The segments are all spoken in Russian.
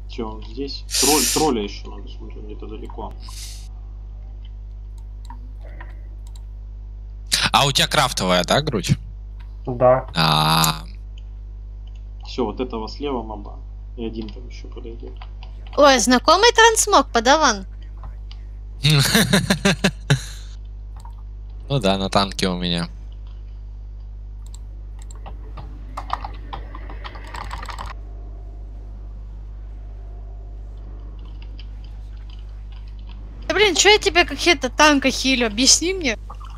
Че, он здесь? Тролля еще надо, смотрю, где-то далеко. А у тебя крафтовая, да, грудь? Да. Все, вот этого слева моба. И один там еще подойдет. Ой, знакомый трансмог, подаван. Ну да, на танке у меня. Да блин, что я тебе какие-то танка хилю? Объясни мне.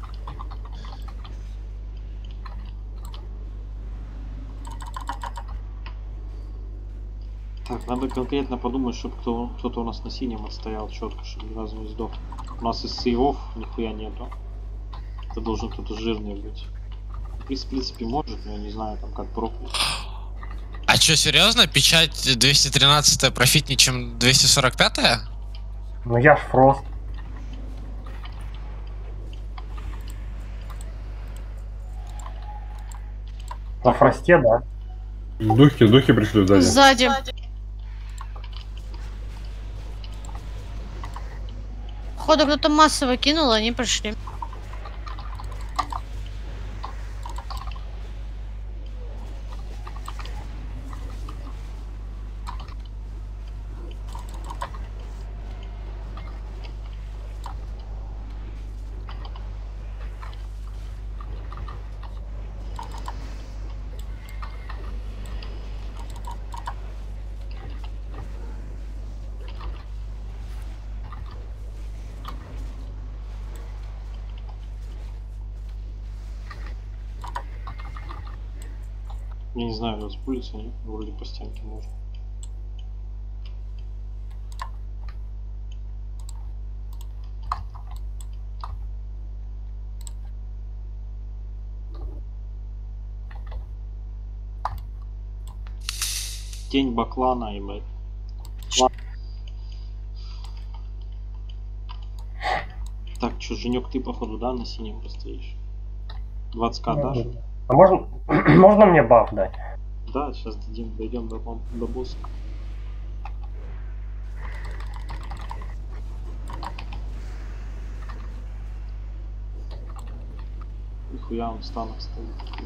Так, надо конкретно подумать, чтобы кто-то у нас на синем отстоял четко, чтобы ни разу не сдох. У нас из сейвов нихуя нету. Это должен кто-то жирный быть. В принципе, может, но я не знаю, там как прокнуть. А чё, серьезно? Печать 213 профитнее, чем 245? Ну я ж Фрост. На Фросте, да. Духи пришли сзади. Сзади. Походу кто-то массово кинул, они пришли. Я не знаю, распулиться, нет? Вроде по стенке можно. Тень баклана, ебать. Так, чё, Женек, ты походу, да, на синем постоишь? 20к дашь? А можно, можно мне баф дать? Да, сейчас дойдем до босса. Нихуя он в станах стоит.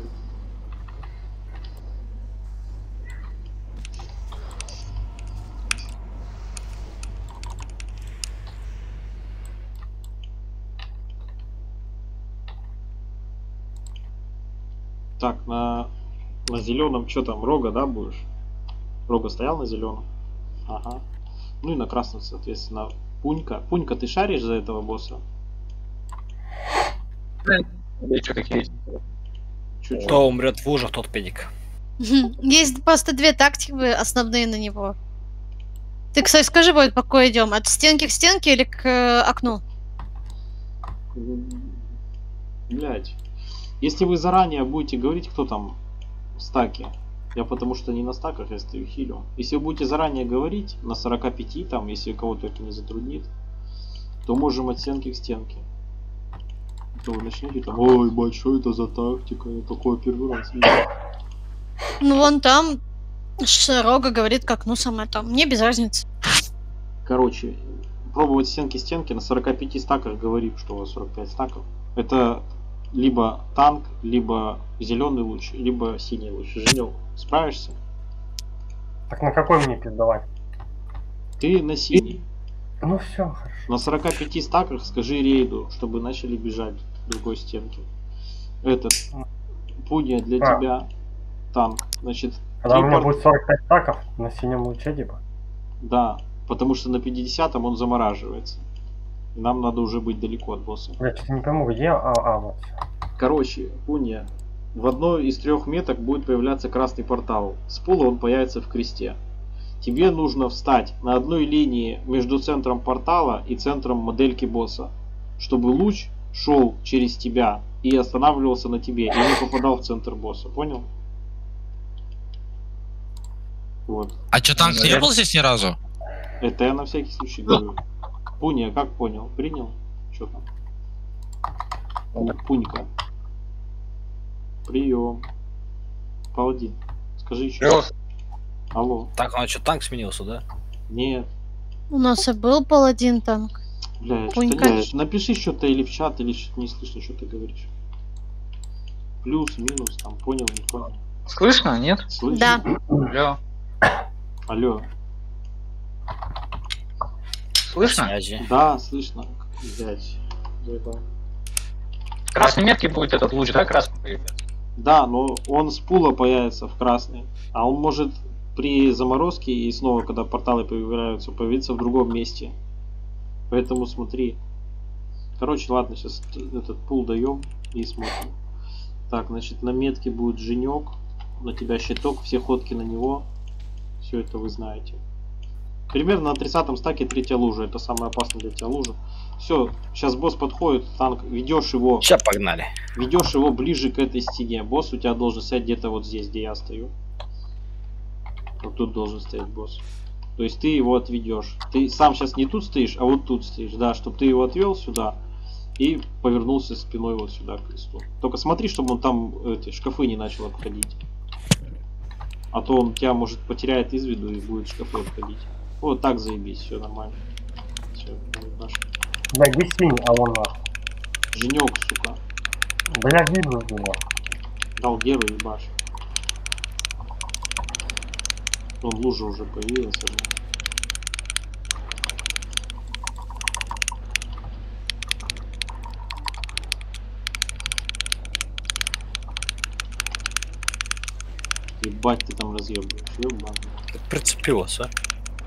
Так, на зеленом что там, Рога, да, будешь? Рога стоял на зеленом? Ага. Ну и на красном, соответственно, Пунька. Пунька, ты шаришь за этого босса? Что как есть. Чуть-чуть. Кто умрет в лужах, тот пеник. Есть просто две тактики основные на него. Ты, кстати, скажи, будет, по какой идем? От стенки к стенке или к окну? Блять. Если вы заранее будете говорить, кто там в стаке, я потому что не на стаках, я стою хилю. Если вы будете заранее говорить, на 45, там, если кого-то это не затруднит, то можем от стенки к стенке. То вы начнете там, ой, бать, что это за тактика, я такое первый раз вижу. Ну, вон там Рога говорит, как, ну, самое там. Мне без разницы. Короче, пробовать стенки стенки на 45 стаках говорим, что у вас 45 стаков. Это либо танк, либо зеленый луч, либо синий луч. Женек, справишься? Так на какой мне пиздовать? Ты на синий. Ну все, хорошо. На 45 стаках скажи рейду, чтобы начали бежать к другой стенке. Этот Пуня для тебя танк. Значит, Когда у меня будет 45 стаков на синем луче, типа. Да, потому что на 50-м он замораживается. И нам надо уже быть далеко от босса. Я что-то не пойму, где вот. Короче, Пуня, в одной из 3 меток будет появляться красный портал. С пола он появится в кресте. Тебе нужно встать на одной линии между центром портала и центром модельки босса, чтобы луч шел через тебя и останавливался на тебе, и не попадал в центр босса. Понял? Вот. А чё, танк не был здесь ни разу? Это я на всякий случай говорю. Пуня, как понял? Принял? Что там? Пунька. Прием. Паладин. Скажи еще. Алло. Так, он что, танк сменился, да? Нет. У нас и был паладин танк. Бля, Пунька. напиши что-то или в чат, или что-то не слышно, что ты говоришь. Плюс, минус, там, понял, не понял. Слышно, нет? Слышно? Да. Алло. Алло. Слышно? Связи. Да, слышно. Блять. Заебал. Красной метки будет этот луч, да, красный появится? Да, но он с пула появится в красный. А он может при заморозке и снова, когда порталы появляются, появиться в другом месте. Поэтому смотри. Короче, ладно, сейчас этот пул даем и смотрим. Так, значит, на метке будет Женек. На тебя щиток, все ходки на него. Все это вы знаете. Примерно на 30-м стаке 3-я лужа. Это самая опасная для тебя лужа. Все, сейчас босс подходит, танк, ведешь его. Сейчас погнали. Ведешь его ближе к этой стене. Босс у тебя должен стоять где-то вот здесь, где я стою. Вот тут должен стоять босс. То есть ты его отведешь. Ты сам сейчас не тут стоишь, а вот тут стоишь. Да, чтобы ты его отвел сюда и повернулся спиной вот сюда к кресту. Только смотри, чтобы он там эти шкафы не начал обходить. А то он тебя может потеряет из виду и будет шкафы обходить. Вот так заебись, все нормально. Все, наш. Бля, где синий, а он наш. Женек, сука. Бля, вижу его. Дал геру ебашь. Вон лужа уже появилась. Одна. Ебать ты там разъебываешь, ебаный. Прицепилась, а?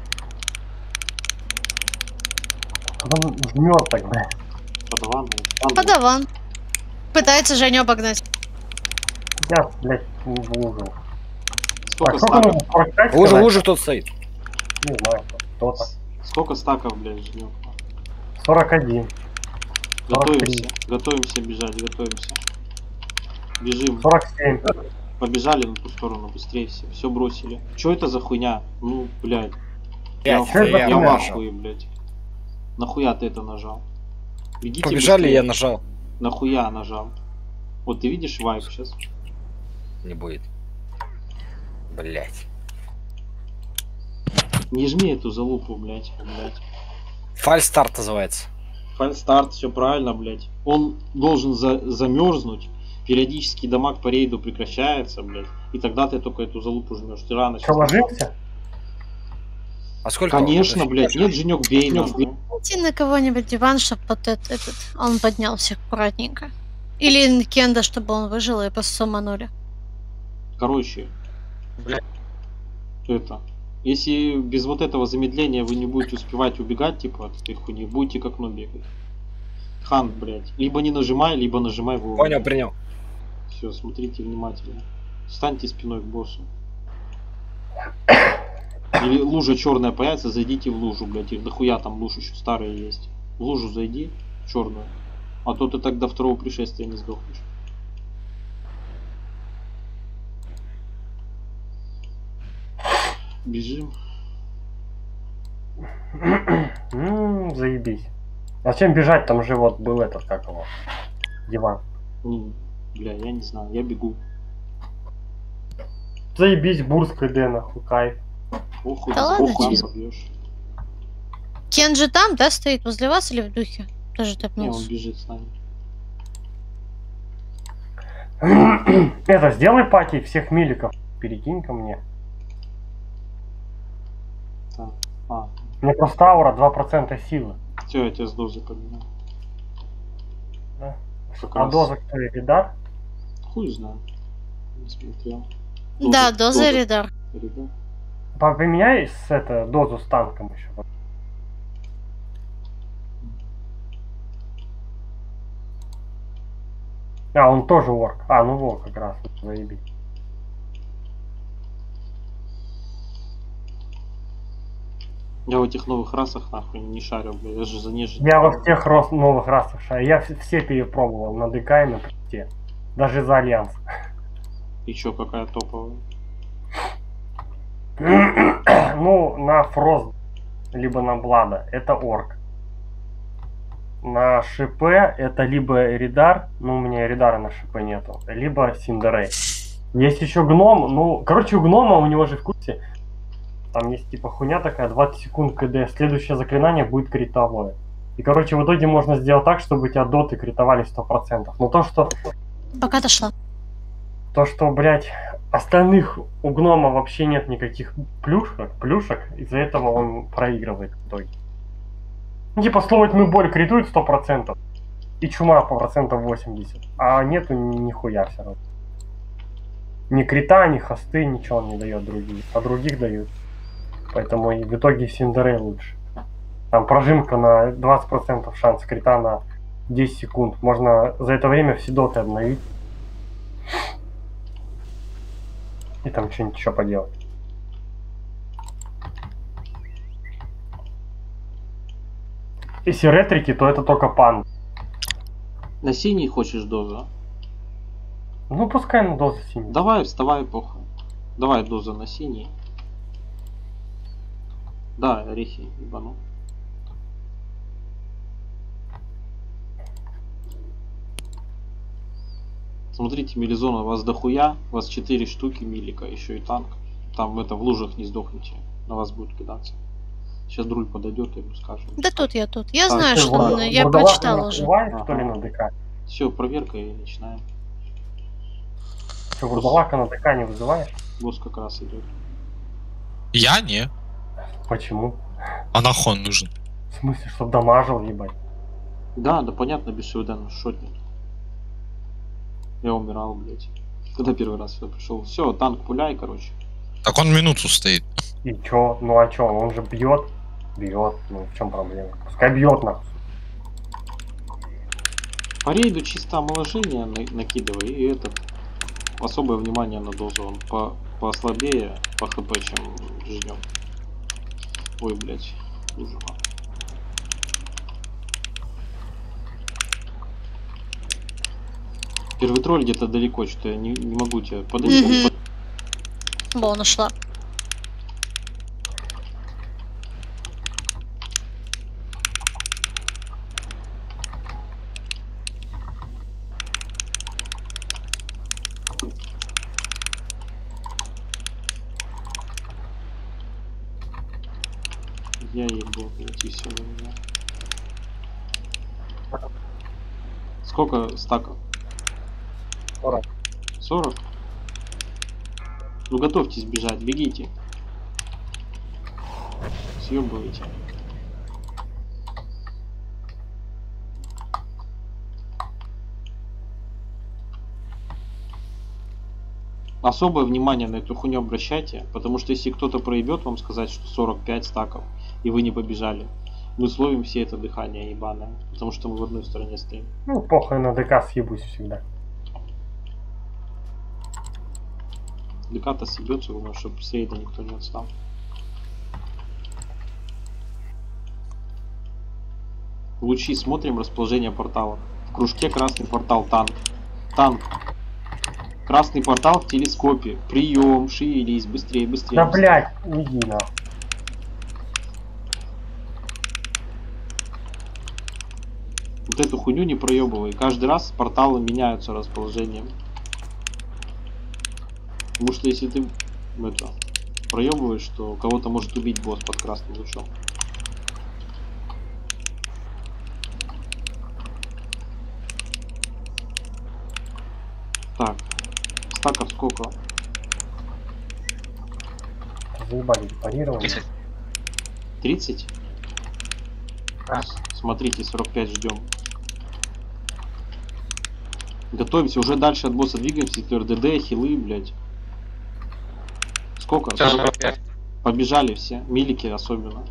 Он жмет так, бля. Подаван, Подаван. Пытается Женю обогнать. Я, блядь, не вложил. Сколько А сколько нужно? стаков? 45 Лужа, сказать? лужа кто-то стоит. Не знаю, кто-то. Сколько стаков, блядь, жмём? 41. Готовимся, готовимся бежать, готовимся. Бежим. 47. Побежали на ту сторону, быстрее все. Все бросили. Что это за хуйня? Ну, блядь. Я Пять, я в нажал. ахуе, блядь. Нахуя ты это нажал? Бегите Побежали, быстрее. я нажал. Нахуя нажал? Вот ты видишь вайп сейчас? Не будет. Блять. Не жми эту залупу, блядь. Фальстарт называется. Фальстарт, все правильно, блядь. Он должен замерзнуть. Периодически дамаг по рейду прекращается, блядь. И тогда ты только эту залупу жмешь. Ты рано Что, ложимся? А сколько? Конечно, вам? блядь. Нет, Женек, бей нахуй. Идти на кого-нибудь диван, чтобы вот этот он поднял всех аккуратненько. Или Кенда, чтобы он выжил и просто саманули. Короче. Блядь. Это. Если без вот этого замедления вы не будете успевать убегать, типа, от этой хуйни, будете к окну бегать. Хан, блядь. Либо не нажимай, либо нажимай вовремя. Понял, принял. Все, смотрите внимательно. Встаньте спиной к боссу. Или лужа черная появится, зайдите в лужу, блядь. Их дохуя там луж еще старые есть. В лужу зайди, черную. А то ты так до второго пришествия не сдохнешь. Бежим. Заебись. А зачем бежать? Там же вот был этот, как его, диван. Ну, бля, я не знаю, я бегу. Заебись, Бурск ИД, нахуй, кайф. Похуй, Да ладно, похуй, чисто. побьешь. Кен же там, да, стоит возле вас или в духе? Тоже Не, он тэпнулся. бежит с нами. Это, сделай пати всех миликов. Перекинь ко мне. Так. А, У меня просто аура 2% силы. все, я тебя с дозы поменял. Да. Как А раз. доза кто, Эридар? Хуй знаю. Не смотрел. Да, доза Ридар. Ридар. Поменяй дозу с танком еще. А, он тоже орк. А, ну вот, как раз, заебись. Я в этих новых расах нахуй не шарю, блядь. Я же за нежить. Я во всех новых расах шарю. Я все перепробовал на ДК и на ПТ. Даже за Альянс. И чё, какая топовая? Ну, на Фрост, либо на Блада, это орк. На ШП это либо Эридар, ну у меня Эридара на ШП нету, либо Синдерей. Есть еще гном, ну, короче, у гнома, у него же в курсе, Там есть типа хуйня такая, 20 секунд КД, следующее заклинание будет критовое. И короче в итоге можно сделать так, чтобы у тебя доты критовали 100%. Но Пока дошла. то, что, блядь, остальных у гнома вообще нет никаких плюшек, из-за этого он проигрывает в итоге. Ну, типа, слово тьмы боль критует 100%, и чума по процентов 80%, а нету нихуя все равно. Ни крита, ни хосты, ничего он не дает других, а других дают. Поэтому и в итоге Синдерей лучше. Там прожимка на 20% шанс крита на 10 секунд. Можно за это время все доты обновить. И там что-нибудь еще поделать. Если ретрики, то это только пан. На синий хочешь дозу? Ну пускай на дозу синий. Давай, вставай, похуй. Давай доза на синий. Да, орехи ебану. Смотрите, Мелизона, у вас дохуя, у вас 4 штуки милика, еще и танк. Там это в лужах не сдохнете, на вас будет кидаться. Сейчас Друль подойдет и ему скажем. Да тут я тут. Я Так, знаю, ты что я Бурдалака прочитала уже. накрывает, что ли, на ДК? Все, проверка и начинаем. Что, Бурдалака на ДК не вызываешь? Босс как раз идет. Я не. Почему? А нахуй он нужен? В смысле, чтоб дамажил, ебать? Да, да понятно, без Шивдена шотнет. Я умирал, блять. Когда первый раз сюда пришел. Все, танк пуляй, короче. Так он минуту стоит. И чё? Ну а чё? Он же бьет. Бьет. Ну в чем проблема? Пускай бьет нахуй. По рейду чисто омоложение накидывай и этот. Особое внимание на дозу. Он послабее по хп, чем ждем. Ой, блять. Ужас. Первый тролль где-то далеко, что я не могу тебя подойти. Во, нашла. Я ебал, блять, и все на меня. Сколько стаков? 40. 40? Ну готовьтесь бежать, бегите. Съебывайте. Особое внимание на эту хуйню обращайте, потому что если кто-то проебет вам сказать, что 45 стаков, и вы не побежали, мы словим все это дыхание ебаное, потому что мы в одной стороне стоим. Ну похуй, на ДК съебусь всегда. ДК-то съебется, главное, чтобы с рейда никто не отстал. Лучи, смотрим расположение портала. В кружке красный портал, танк. Танк. Красный портал в телескопе. Прием, шевелись, быстрее, быстрее. Да быстрее. блять, иди нахуй. Вот эту хуйню не проебывай. Каждый раз порталы меняются расположением. Потому что если ты это проебываешь, то кого-то может убить босс под красным лучом. Так, стаков сколько? Заебали, парировали. 30. 30? Да. Смотрите, 45 ждем. Готовимся, уже дальше от босса двигаемся. РДД, хилы, блять. Сколько? 45. Побежали все, милики особенно.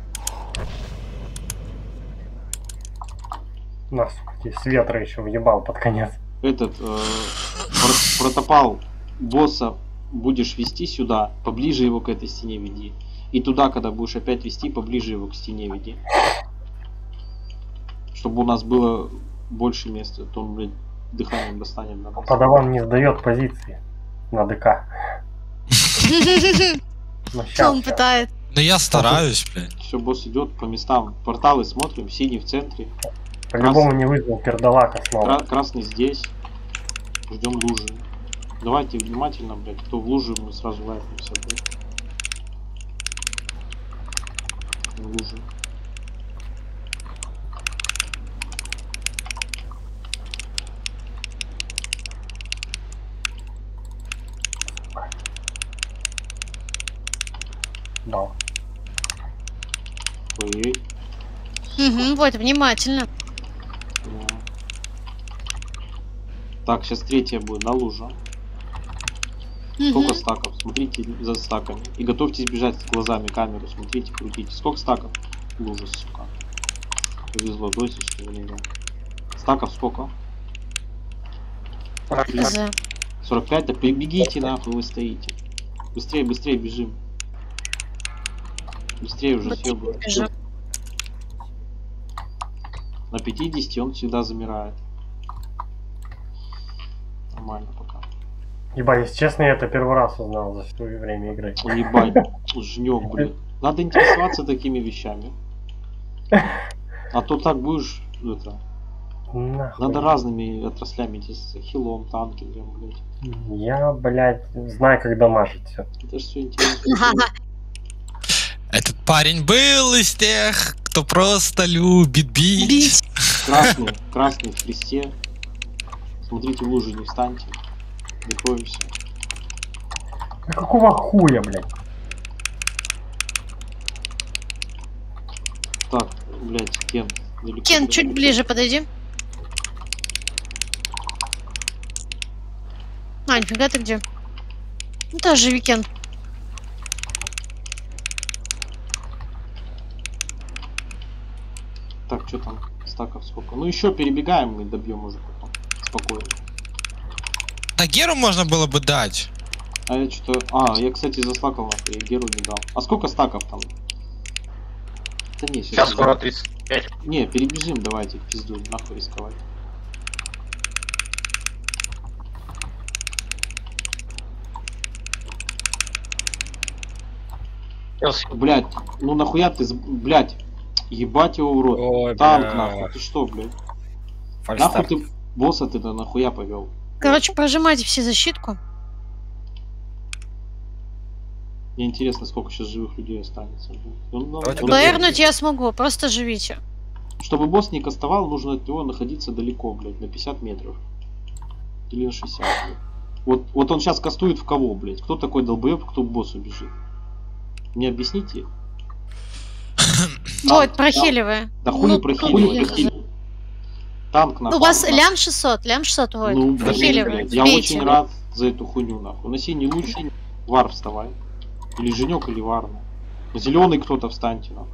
Нас с ветра еще въебал под конец. Этот протопал босса будешь вести сюда, поближе его к этой стене веди. И туда, когда будешь опять вести, поближе его к стене веди. Чтобы у нас было больше места, то он, блядь, дыханием достанет на нас. Подаван не сдает позиции на ДК. Ну, Что он пытает? Ну я стараюсь, блядь. Все, босс идет по местам. Порталы смотрим, синий в центре. По-любому не вызвал пердалака снова. Красный здесь. Ждем лужи. Давайте внимательно, блядь. Кто в луже, мы сразу лайкнемся, блядь. в луже. Да. Ой-ой. Угу, вот, внимательно. Да. Так, сейчас третья будет на луже. Сколько Мгм. стаков? Смотрите за стаками. И готовьтесь бежать с глазами камеру. Смотрите, крутите. Сколько стаков? Лужа, сука. Повезло, дойся, что ли, да. Стаков сколько? Хз. 45? Да прибегите нахуй, вы стоите. Быстрее, быстрее бежим. Быстрее уже Быстрее съебывай. бежим. На 50 он всегда замирает. Нормально пока. Ебать, если честно, я это первый раз узнал за все время игры. Ебать, жнёк, блин. Надо интересоваться такими вещами. А то так будешь, это, Нахуй. надо разными отраслями интересоваться. Хилом, танкингом, блядь. Я, блядь, знаю, как дамажить все. Это ж все интересно. Ага. Этот парень был из тех, кто просто любит бить. Бить. Красный в кресте. Смотрите, в лужу не встаньте. Готовимся. А какого хуя, блядь? Так, блядь, Кен. Далеко, Кен, блядь. чуть ближе подойди. А, нифига ты где? Ну, тоже Викен. Так, что там? Стаков сколько? Ну еще перебегаем, мы добьем уже потом. Спокойно. Да Геру можно было бы дать. А я что-то... А, я, кстати, заслакал нахуй, я Геру не дал. А сколько стаков там? Да не, Сейчас скоро 35. Не, перебежим, давайте, в пизду, нахуй рисковать. Блять, ну нахуя ты, блять, ебать его в рот. Ой, Танк бля. нахуй, ты что, блядь? Нахуй Фальстарт. ты босса ты-то нахуя повел? Короче, прожимайте все защитку. Мне интересно, сколько сейчас живых людей останется. Давайте Бэрнуть я смогу, просто живите. Чтобы босс не кастовал, нужно от него находиться далеко, блядь, на 50 метров. Или на 60, блядь. Вот он сейчас кастует в кого, блядь? Кто такой долбоеб, кто к боссу бежит? Мне объясните? Вот, прохиливай. Да хули Ну, прохиливай, тут- прохиливай. Танк нахуй. У вас лям 600, вот. Ну, Прохиливай. блядь, я Бейте. очень рад за эту хуйню, нахуй. На синий лучше, вар вставай. Или Женек, или вар. На зеленый кто-то встаньте, нахуй.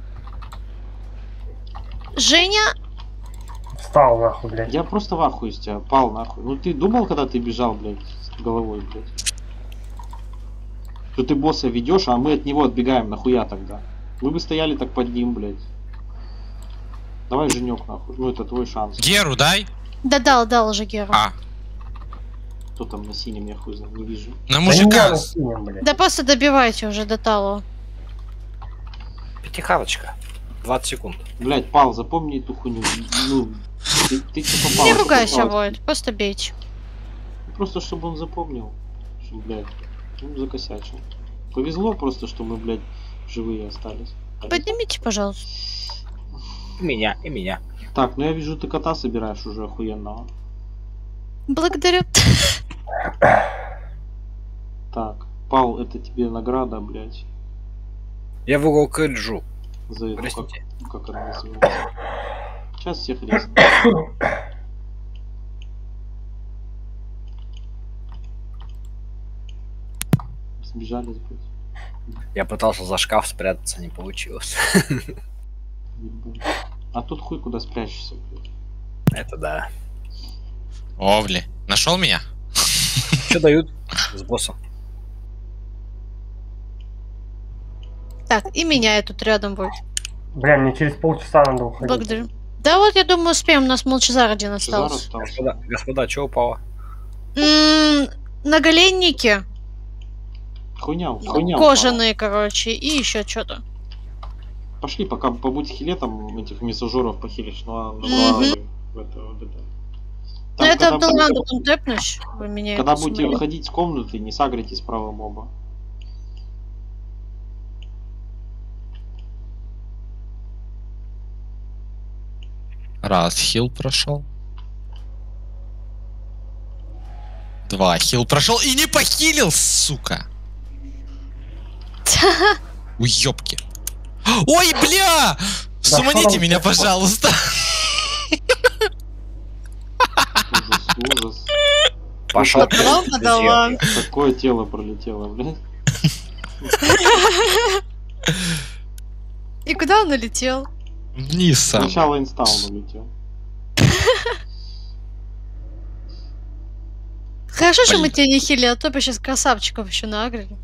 Женя, Встал, нахуй, блядь. Я просто в ахуе с тебя, пал нахуй. Ну ты думал, когда ты бежал, блядь, с головой, блядь? Что ты босса ведешь, а мы от него отбегаем, нахуя тогда? Мы бы стояли так под ним, блядь. Давай, Женек, нахуй. Ну это твой шанс. Геру дай. да дал уже Геру. А, Кто там на синем, я хуй знаю, не вижу. на Да не мужика. надо синим, блядь. Да просто добивайте уже до талу. Пятихаточка. 20 секунд. Блядь, пал, запомни эту хуйню. Ну, ты что попал? Не ругайся, вот, просто бейте. Просто чтобы он запомнил, что, блядь, ну закосячил. Повезло просто, что мы, блядь, живые остались. Поднимите, пожалуйста. И меня, и меня. Так, ну я вижу, ты кота собираешь уже охуенного. Благодарю. Так, Пал, это тебе награда, блядь, Я в угол кэджу. за это, Простите. как она называется. Сейчас всех резать. Сбежали, блядь. Я пытался за шкаф спрятаться, не получилось. Ебать. А тут хуй куда спрячешься, блядь. Это да. Овли. Нашел меня? Что дают с боссом? Так, и меня тут рядом будет. Бля, мне через полчаса надо уходить. Благодарю. Да вот, я думаю, успеем, у нас Молчазар один Шизар остался. остался. Господа, что упало? Наголенники, Хуйня, хуйня. кожаные, короче, и еще что-то. Пошли, пока побудь хилетом этих мессажеров похилишь, ну а Мгм. в это, вот это. Ну Там, это когда Абдуллан будете- потом тэпнешь, вы меня Когда это будете смотрите. выходить с комнаты, не сагрите справа моба. Раз, хил прошел. 2, хил прошел и не похилил, сука. Уёбки. Ой, бля! Суманите меня, пожалуйста. Ужас, ужас. Пошел. Подала. Такое тело пролетело, блядь. И куда он улетел? Вниз сам. Сначала инстаун улетел. Хорошо, что мы Блин. тебя не хили, а то бы сейчас красавчиков еще нагрели.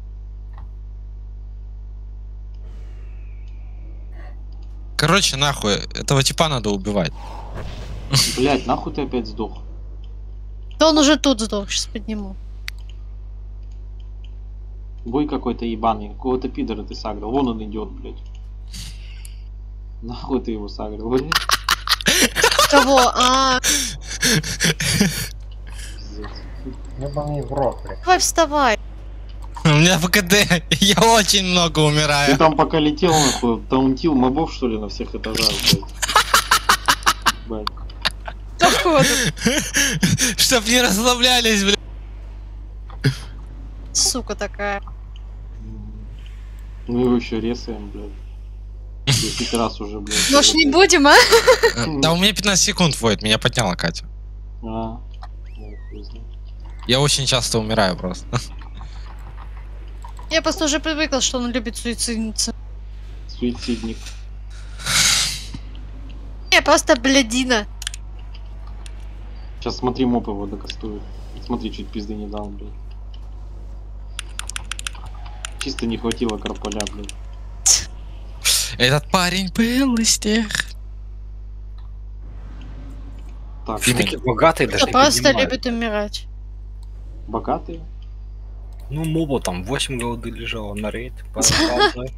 Короче, нахуй, этого типа надо убивать. Блядь, нахуй ты опять сдох? Да он уже тут сдох, сейчас подниму. Бой какой-то ебаный, какого-то пидора ты сагрил. Вон он идет, блядь. Нахуй ты его сагрил, блядь. Кого? А, Пиздец. Ебаный в рот, блядь. давай вставай. У меня ПКД, я очень много Ты умираю. там пока летел, нахуй, таунтил мобов, что ли, на всех этажах, блядь. Блядь. Походу. Чтоб не расслаблялись, блядь. Сука такая. Ну его еще резаем, блядь. 10 раз уже, блядь. Может не будем, а? Да у меня 15 секунд воет, меня подняла Катя. А, ну, хуй знает. Я очень часто умираю просто. Я просто уже привыкла, что он любит суицидиться. Суицидник. Я просто блядина. Сейчас смотри, моп его докастует. Смотри, чуть пизды не дал, блядь. Чисто не хватило карполя, блядь. Этот парень был из тех. Так, Ты такие богатые даже Кто не просто понимают. любит умирать. богатые? Ну, моба там 8 голды лежало на рейд. По одной.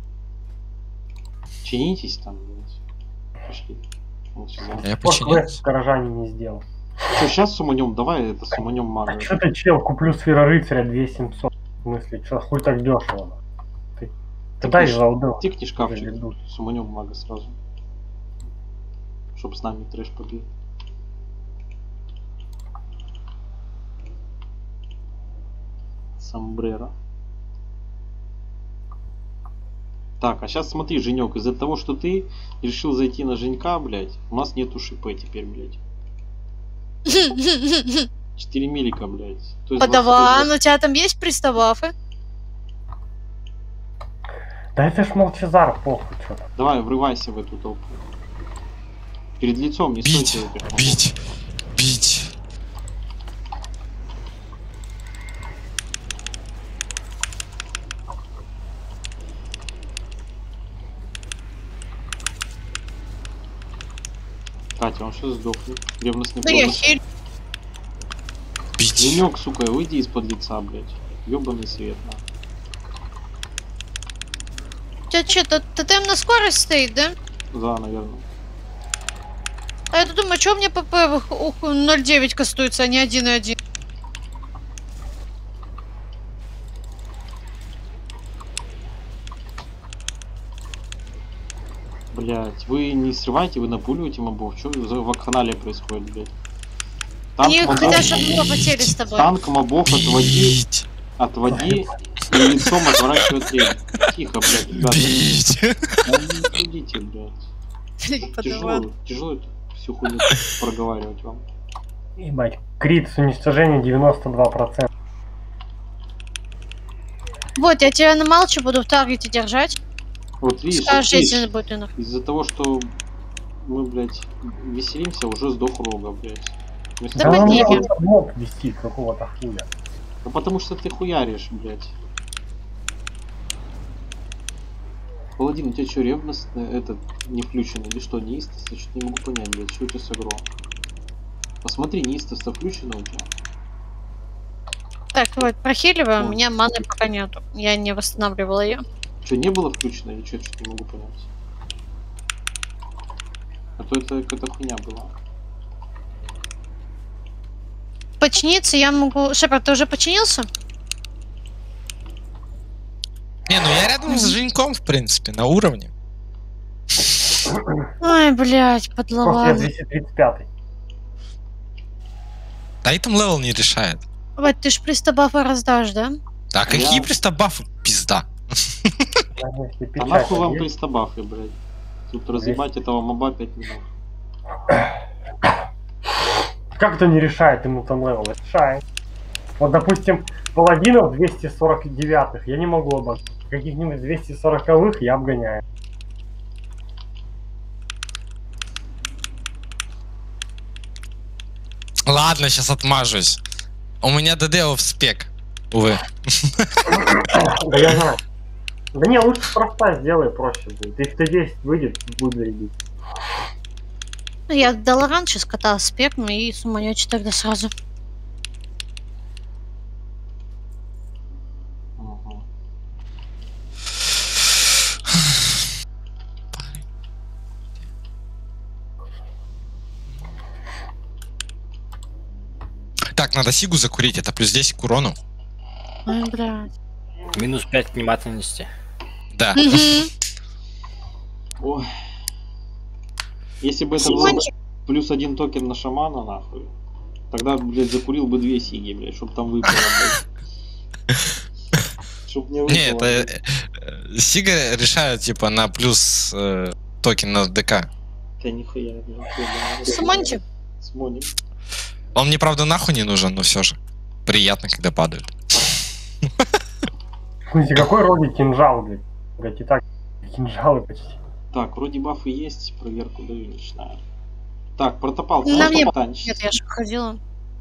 Чинитесь там, блядь. Пошли. Вот сюда. Я Вот починил. квест горожане не сделал. Что, сейчас суманем? Давай это суманем мага. А что ты, чел, куплю сфера рыцаря 2700. В смысле, что хуй так дешево? Ты дай залдел. Тикни шкафчик. Ведут. Суманем мага сразу. Чтоб с нами трэш побил. Сомбреро. Так, а сейчас смотри, Женек, из-за того, что ты решил зайти на Женька, блядь, у нас нету шипы теперь, блядь. 4 милика, блядь. То есть Подаван, у тебя там есть приставафы? Да это ж Молчазар, похуй, что там. Давай, врывайся в эту толпу. Перед лицом не Бить, стойте этих мобов. бить, бить. Катя, он что сдохнет? Ревностный Да я промысел. хиль. Бить. Женек, сука, выйди из-под лица, блядь. Ёбаный свет, на. У тебя что, тотем на скорость стоит, да? Да, наверное. А я думаю, что мне ПП 0.9 кастуется, а не 1.1? Блять, вы не срывайте, вы напуливаете мобов. Что за вакханалия происходит, блядь? Они мобов- хотят, чтобы мы попотели с тобой. Танк мобов отводи, Бить. отводи и лицом отворачивай трель. Тихо, блядь, ребята. Бить. Да не судите, блядь. Подаван. Тяжело эту всю хуйню проговаривать вам. Ебать, крит с уничтожением 92%. Вот, я тебя намалчу, буду в таргете держать. Вот видишь, Скажешь, вот если видишь, будет инах. из-за того, что мы, блядь, веселимся, уже сдох Рога, блядь. Вместо Да того, у меня поднимем. вот моб висит какого-то хуя. Ну потому что ты хуяришь, блядь. Паладин, у тебя что, ревностно этот не включен или что, неистовство? Что-то не могу понять, блядь, что у тебя с агро? Посмотри, неистовство включено у тебя. Так, вот, прохиливаем, у меня маны пока нету. Я не восстанавливала ее. Что, не было включено или что, что-то не могу понять? А то это какая-то хуйня была. Починиться я могу... Шепард, ты уже починился? Не, ну я рядом с Женьком, в принципе, на уровне. Ой, блядь, Просто я подлован. 235. Да и там левел не решает. Вот ты ж пристабафы раздашь, да? Да какие Я- пристабафы? Пизда. А нахуй вам пристабафы, блядь? Тут разъебать этого моба 5 минут. Как это не решает ему там левел? Решает. Вот, допустим, паладинов 249-х я не могу обогнать. Каких-нибудь 240-х я обгоняю. Ладно, сейчас отмажусь. У меня ДД в спек. Увы. Да я знаю. Да не, лучше просто сделай, проще будет. Если Т10 выйдет, будет зарядить. Ну, я Долоран сейчас катал спек, ну и суманете тогда сразу. Ага. Так, надо Сигу закурить, это плюс 10 к урону. Ой, блядь. Минус 5 внимательности. Да. Мгм. Ой. Если бы это было Симончик. плюс 1 токен на шамана, нахуй, тогда, блядь, закурил бы 2 сиги, блядь, чтоб там выпало, блядь. Чтоб не выпало. Не, это Сига решает типа на плюс токен на ДК. Да нихуя, блядь. Сумончик. Смоним. Он мне, правда, нахуй не нужен, но все же. Приятно, когда падают. В смысле, какой роли кинжал, блядь? Блядь, и так кинжалы почти. Так, вроде бафы есть, проверку даю, начинаю. Так, протопал, ты На можешь мне потанчить? Нет, я же ходила.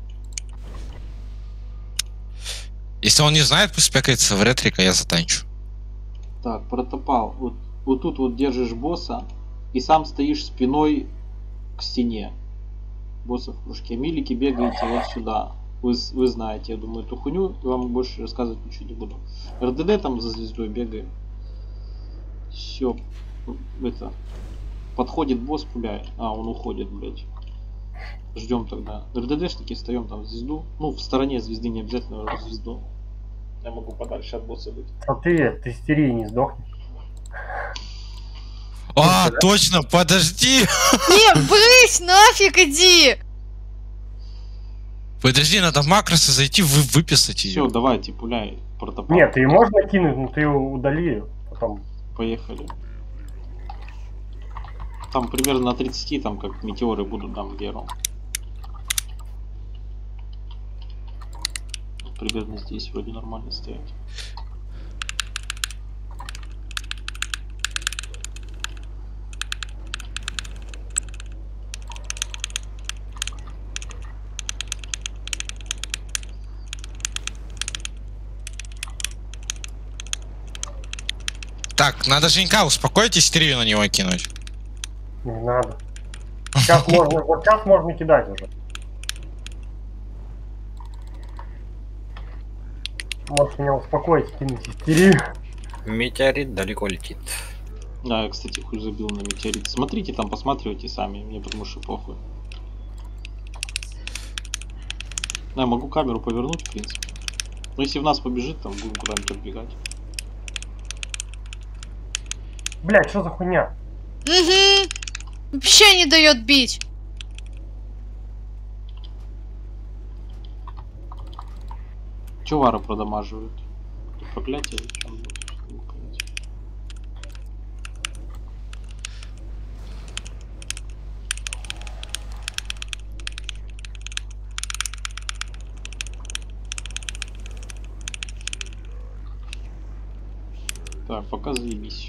Если он не знает, пусть спекается в ретрика, я затанчу. Так, протопал. Вот тут вот держишь босса и сам стоишь спиной к стене. Босса в кружке. Милики бегаете вот сюда. Вы знаете, я думаю, эту хуйню. И вам больше рассказывать ничего не буду. РДД там за звездой бегаем. Все. Это. Подходит босс, пуляет. А, он уходит, блядь. Ждем тогда. РДДшники встаем там в звезду. Ну, в стороне звезды, не обязательно в звезду. Я могу подальше от босса быть. А ты от истерии не сдохнешь. А, точно, подожди! Не, брысь, нафиг иди! Подожди, надо в макросы зайти, выписать Все, ее. давайте, пуляй. Протопал. Нет, ее можно кинуть, но ты ее удали потом. Поехали. Там примерно на 30, там как метеоры будут там Геру. Примерно здесь вроде нормально стоять. Так, надо Женька успокоить, истерию на него кинуть. Не надо. Сейчас можно, вот сейчас можно кидать уже. Можешь меня успокоить, кинуть истерию. Метеорит далеко летит. Да, я, кстати, хуй забил на метеорит. Смотрите там, посматривайте сами, мне потому что похуй. Да, я могу камеру повернуть, в принципе. Но если в нас побежит, там будем куда-нибудь отбегать. Блять, что за хуйня? Угу. Вообще не дает бить. Че Вара продамаживает? Проклятие или что он будет? Не понять. Так, пока заебись все.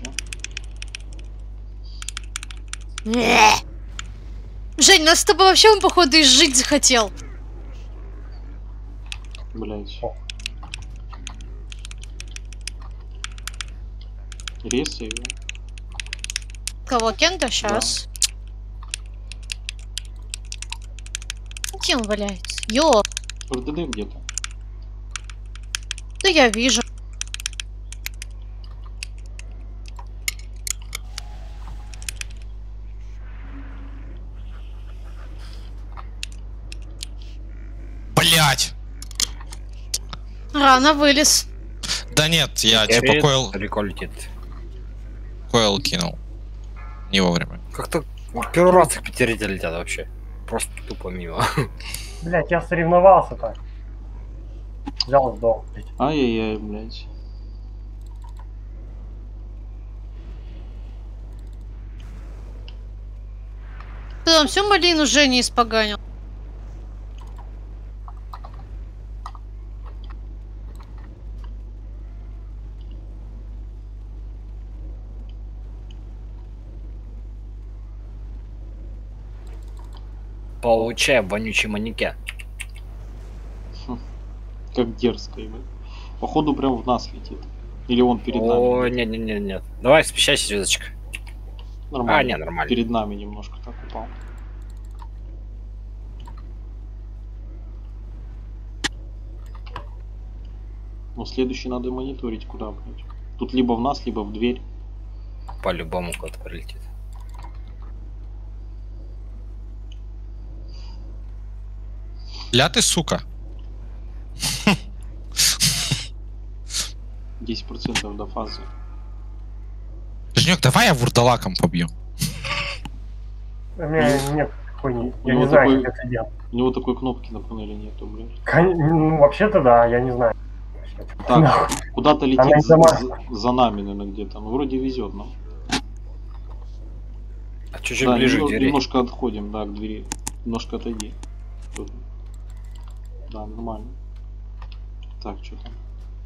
Жень, нас с тобой вообще он, походу, изжить захотел. Блять. Рез я его. Кого, Кента? Сейчас. Где он валяется? Ё, РДД где-то. да я вижу. Блять! Рано вылез. Да нет, я типа Метеорит койл далеко летит. кинул. Не вовремя. Как-то первый раз их пятерите летят вообще. Просто тупо мимо. Блять, я соревновался так. Взял сдох, блядь. Ай-яй-яй, блядь. Ты там всю малину Жени испоганил. Получай, вонючий манекен. Как дерзко ему. Походу прям в нас летит. Или он перед О, нами. нет. Давай, смещайся, звездочка. Нормально. А, не, нормально. Перед нами немножко так упал. Но следующий надо мониторить, куда, блядь. Тут либо в нас, либо в дверь. По-любому куда-то прилетит. Ля ты, сука. 10% до фазы. Женек, давай я вурдалаком побью. У меня нет хуйни. Я Ну, не знаю, такой- как это делать. У него такой кнопки на панели нету, блядь. Ну, вообще-то да, я не знаю. Так, куда-то Она летит из-за Марса. за нами, наверное, где-то. Ну, вроде везет нам. А чуть-чуть Да, ближе к двери. немножко отходим, да, к двери. Немножко отойди. Тут. Да, нормально. Так, что там?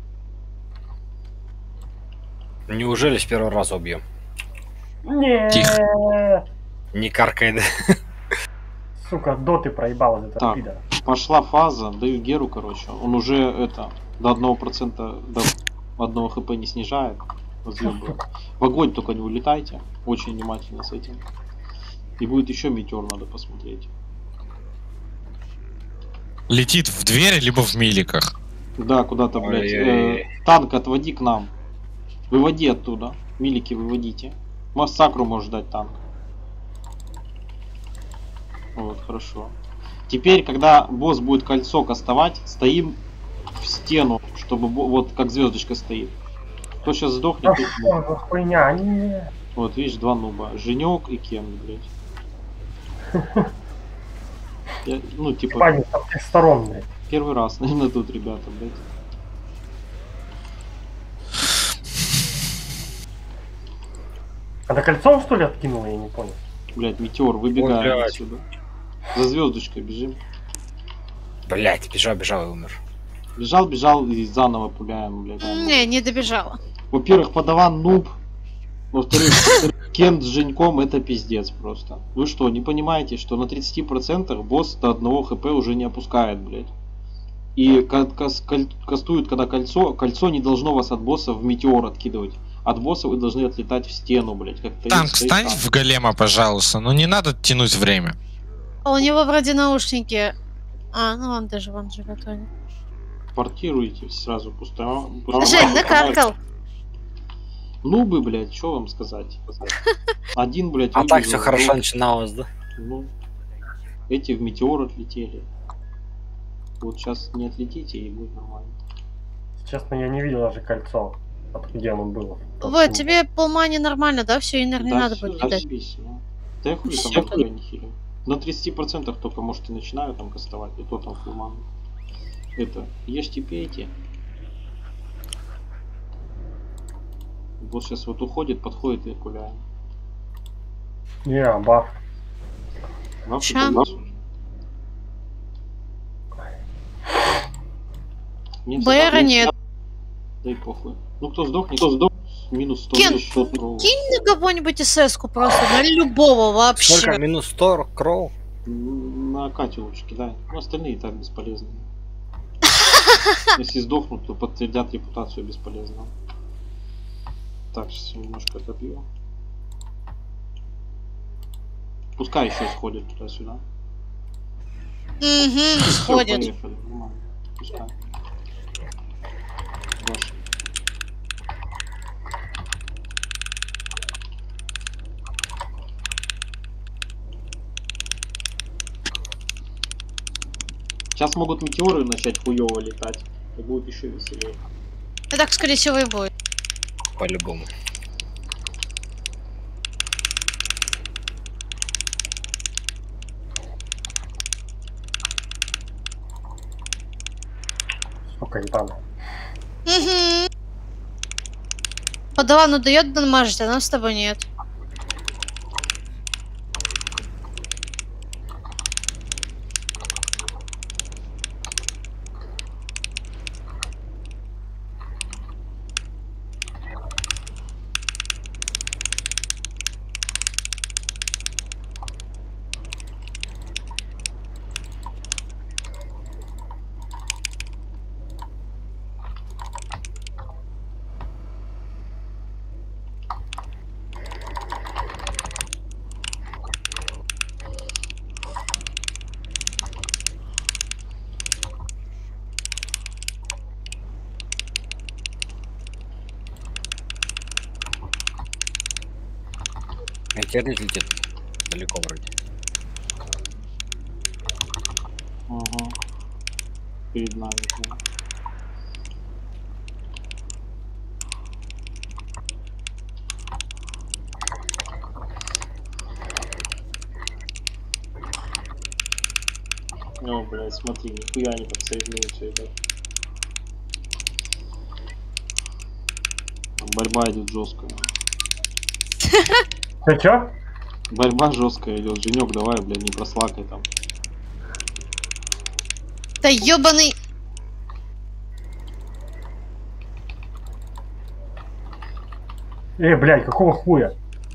Неужели с первого раза убьем? Не. Тихо. Не каркай, да? Сука, доты проебал из этого Так. пидора. Пошла фаза, даю Геру, короче. Он уже это до 1%, до 1 хп не снижает. Разъебывает. В огонь только не улетайте. Очень внимательно с этим. И будет еще метеор, надо посмотреть. Летит в двери, либо в миликах. Да, куда-то, блядь. Ой-ой-ой. Танк отводи к нам. Выводи оттуда. Милики выводите. Массакру может дать танк. Вот, хорошо. Теперь, когда босс будет кольцо кастовать, стоим в стену, чтобы вот как звездочка стоит. Кто сейчас сдохнет, Да тот что нуб. за хуйня? Не. Вот, видишь, два нуба. Женек и Кен, блядь. Ну, типа, Паник со всех сторон, блядь. первый раз, наверное, тут, ребята, блядь. Это кольцом, что ли, откинуло, я не понял. Блядь, метеор, выбегаем блядь. отсюда. За звездочкой бежим. Блять, бежал и умер. Бежал и заново пуляем, блядь. Не, не добежала. Во-первых, подаван нуб. Во-вторых, Кен с Женьком это пиздец просто. Вы что, не понимаете, что на 30% босс до 1 хп уже не опускает, блядь? И кастуют, когда кольцо не должно вас от босса в метеор откидывать. От босса вы должны отлетать в стену, блядь. Как Танк, стань в голема, пожалуйста. Ну не надо тянуть время. А у него вроде наушники. А, ну он даже вон живет. он. Портируйте сразу пустая. Жень, накаркал. Нубы, блядь, что вам сказать? Один, блядь, А так выбежал, все хорошо вдруг, начиналось, да? ну, эти в метеор отлетели. Вот сейчас не отлетите и будет нормально. Честно, я не видел даже кольцо. Где оно было. Вот, тебе полмани нормально, да? Все, и, наверное, не надо всё, будет кидать. зашибись, ну. Да я хуй там Всё. такое не хилю. На 30% только, может, и начинаю там кастовать, и то там фулман. Это, ешьте, пейте. Вот сейчас вот уходит, подходит и пуляем. Не, баф. Баф, Ща. это баф. Мне Бэра всегда- нет. Да и похуй. Ну кто сдохнет, минус 100 Кен, еще кроу. Кинь на кого-нибудь СС-ку просто, на любого вообще. Сколько? Минус 100 кроу? На Катю лучше кидай. Ну остальные и так бесполезны. Если сдохнут, то подтвердят репутацию бесполезно. Так, сейчас немножко добью. Пускай еще сходит туда-сюда. Угу, Всё, сходит. поехали, нормально. Пускай. Дальше. Сейчас могут метеоры начать хуёво летать. И будет еще веселее. И так, скорее всего, и будет. По-любому. Сука, ебаная. Угу. Подавану дает дамажить, а нам с тобой нет. Интернет летит далеко вроде. Ага. Перед нами. Да. Ну, блядь, смотри, нихуя не подсоединяются это. Борьба идет жесткая. Ты чё? Борьба жесткая идет. Женек, давай, блядь, не прослакай там. Да ёбаный. Блядь, какого хуя?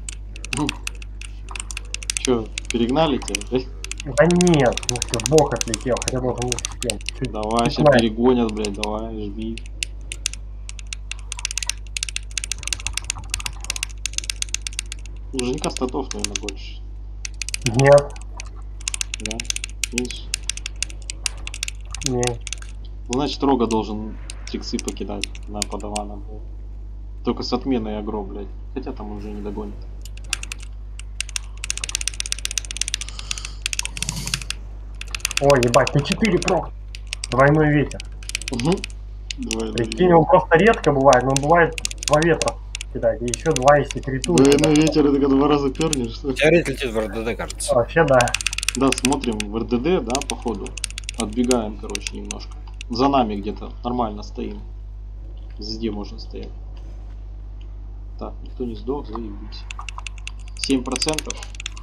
Че, перегнали тебя? Да нет, ну что, в бок отлетел, хотя бы он успел. Чуть Давай, сейчас знаю. перегонят, блядь, давай, жми. У Женька статов, наверное, больше. Нет, Да? Видишь? не. Ну, значит, Рога должен триксы покидать на подавана. Только с отменой агро, блядь. Хотя там уже не догонит. Ой, ебать, ты 4 прок. Двойной ветер. Угу. Двойной Прикинь, он просто редко бывает, но бывает 2 ветра кидать. И еще 2, если критует. Двойной ветер, это когда 2 раза пернешь, что ли? Интернет летит в РДД, кажется. Вообще да. Да, смотрим в РДД, да, походу. Отбегаем, короче, немножко. За нами где-то нормально стоим. Везде можно стоять. Так, никто не сдох, заебись. 7%.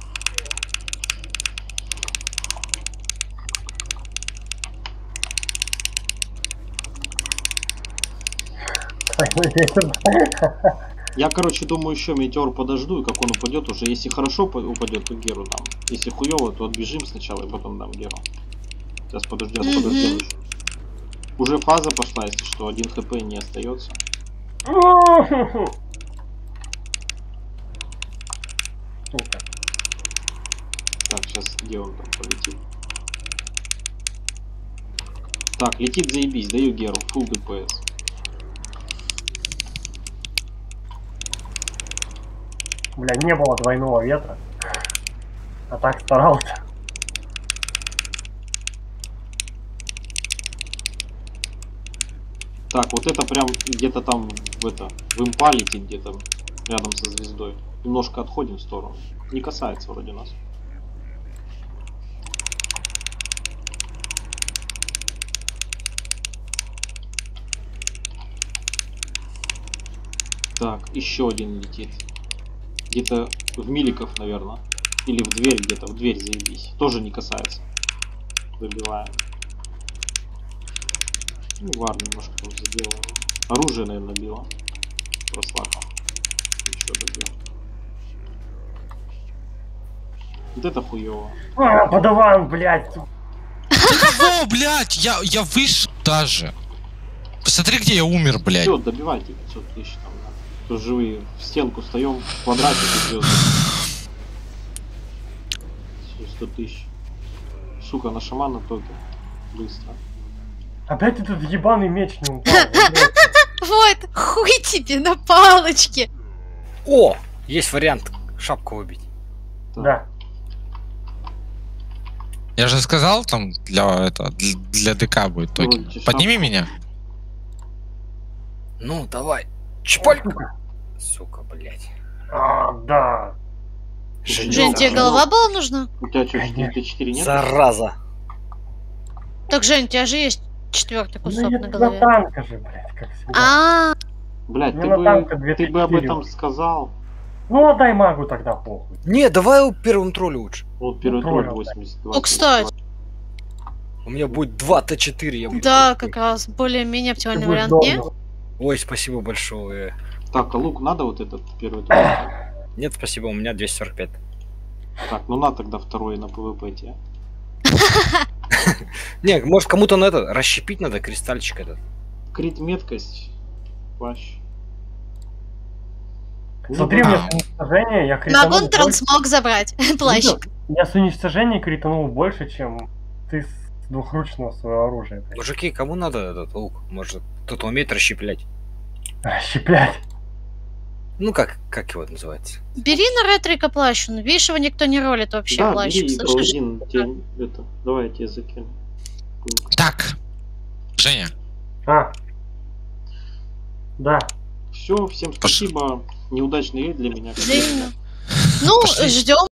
Двойной ветер. Я, короче, думаю, еще метеор подожду, и как он упадет уже. Если хорошо упадет, то Геру дам. Если хуево, то отбежим сначала и потом дам Геру. Сейчас подождем, подождем еще. Уже фаза пошла, если что, 1 хп не остается. Сука. Так, сейчас где он там полетит? Так, летит, заебись, даю Геру, full ДПС. Бля, не было двойного ветра. А так старался. Так, вот это прям где-то там в импа летит, где-то рядом со звездой. Немножко отходим в сторону. Не касается вроде нас. Так, еще один летит. Где-то в миликов, наверное. Или в дверь где-то. В дверь заебись. Тоже не касается. Добиваем. Ну, вар немножко там заделал. Оружие, наверное, било. Прослакал. Еще добил. Вот это хуево. Подаван, блядь. О, блядь, я вышел даже. Посмотри, где я умер, блядь. Все, добивайте 500 тысяч там. Да. Кто живые в стенку встаем, в квадрате звезды. 100 тысяч. Сука, на шамана только. Быстро. Опять этот ебаный меч не упал. блядь. Вот, хуй тебе на палочке. О! Есть вариант шапку выбить. Да. Я же сказал, там для ДК будет токен. Вроде Подними шапку. меня. Ну, давай. Чпалька. Сука. Сука, блядь. Да. Жень, тебе голова была нужна? У тебя что, Конечно. 4 нет? Зараза. Так, Жень, у тебя же есть четвертый Ну, кусок я на за голове. танка же, блядь, как всегда. А, Блядь, Мне на танка ты бы об 2-3-4. этом сказал. Ну, отдай магу тогда, похуй. Не, давай его первым троллю лучше. Вот первый тролль, тролль да. 82. О, кстати. У меня будет 2 Т4, я буду. да, как раз более-менее Ты оптимальный будешь вариант. Не? долго. Ой, спасибо большое. Так, а лук надо вот этот первый тролль? Нет, спасибо, у меня 245. Так, ну на тогда второй на ПВП тебе. Не, может кому-то на это расщепить надо кристальчик этот. Крит меткость. Плащ. Смотри, у Ну, меня с уничтожения я кританул Могу больше. трансмог забрать. Плащик. Я с уничтожения кританул больше, чем ты с двухручного своего оружия. блядь. Мужики, кому надо этот лук? Может, кто-то умеет расщеплять? Щеплять. Ну как его называется? Бери на ретрика плащ. Ну, видишь, его никто не ролит вообще, Да, плащик. бери, Слышишь? один, тебе это, давай я тебе закину. Так, Женя, Да. Все, всем спасибо. Неудачный рейд для меня. Взаимно. Ну, Пошли. ждем.